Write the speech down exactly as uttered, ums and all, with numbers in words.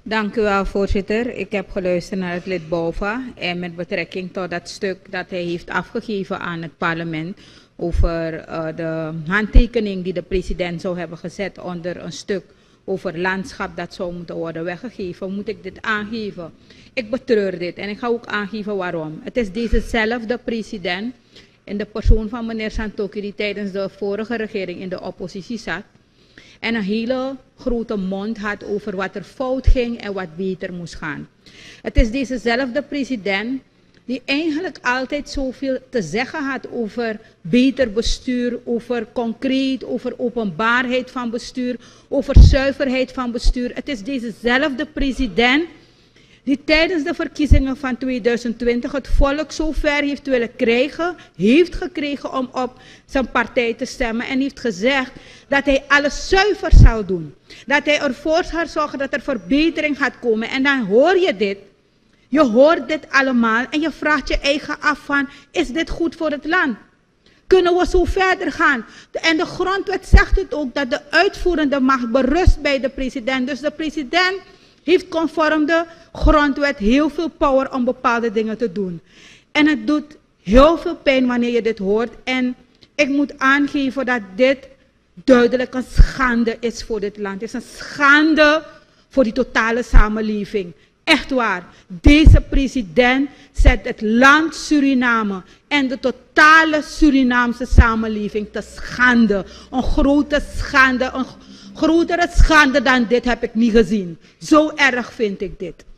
Dank u wel, voorzitter. Ik heb geluisterd naar het lid Bouva en met betrekking tot dat stuk dat hij heeft afgegeven aan het parlement over uh, de handtekening die de president zou hebben gezet onder een stuk over landschap dat zou moeten worden weggegeven, moet ik dit aangeven. Ik betreur dit en ik ga ook aangeven waarom. Het is dezezelfde president in de persoon van meneer Santokhi die tijdens de vorige regering in de oppositie zat en een hele grote mond had over wat er fout ging en wat beter moest gaan. Het is dezezelfde president die eigenlijk altijd zoveel te zeggen had over beter bestuur, over concreet, over openbaarheid van bestuur, over zuiverheid van bestuur. Het is dezezelfde president die tijdens de verkiezingen van tweeduizend twintig het volk zo ver heeft willen krijgen, heeft gekregen om op zijn partij te stemmen en heeft gezegd dat hij alles zuiver zal doen. Dat hij ervoor zal zorgen dat er verbetering gaat komen. En dan hoor je dit, je hoort dit allemaal en je vraagt je eigen af van, is dit goed voor het land? Kunnen we zo verder gaan? En de grondwet zegt het ook, dat de uitvoerende macht berust bij de president. Dus de president heeft conform de grondwet heel veel power om bepaalde dingen te doen. En het doet heel veel pijn wanneer je dit hoort. En ik moet aangeven dat dit duidelijk een schande is voor dit land. Het is een schande voor die totale samenleving. Echt waar. Deze president zet het land Suriname en de totale Surinaamse samenleving te schande. Een grote schande, een grotere schande dan dit heb ik niet gezien. Zo erg vind ik dit.